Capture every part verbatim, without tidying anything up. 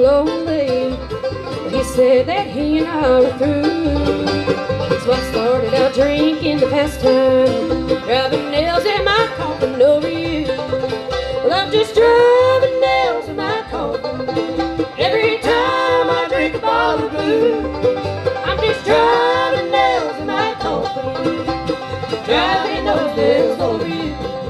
lonely. He said that he and I were through. So I started out drinking the past time, driving nails in my coffin over you. Well, I'm just driving nails in my coffin every time I drink a bottle of blue. I'm just driving nails in my coffin, driving those nails over you.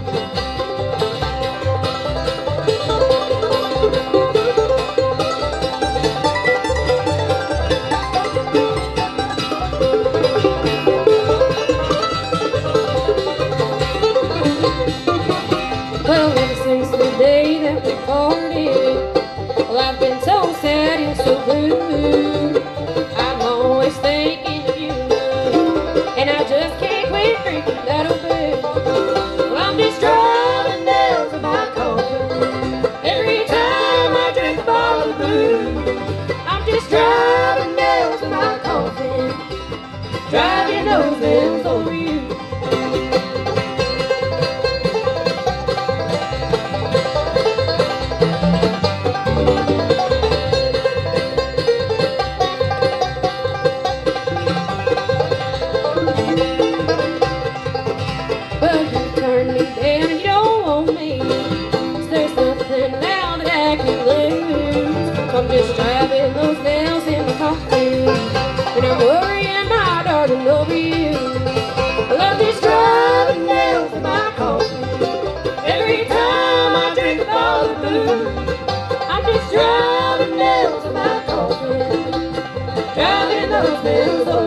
Well, ever since the day that we parted, well, I've been so sad and so blue. I'm always thinking of you, and I just can't quit drinking that old booze. Well, I'm just driving nails in my coffin every time I drink a bottle of booze. I'm just driving nails in my coffin, driving those nails over you. Well, you turn me down and you don't want me, 'cause there's nothing now that I can lose. So I'm just driving those nails in my coffin, and I'm worrying, my darling, over you. Well, I'm just driving nails in my coffin every time I drink a bottle of booze. I'm just driving nails in my coffin, driving those nails over you.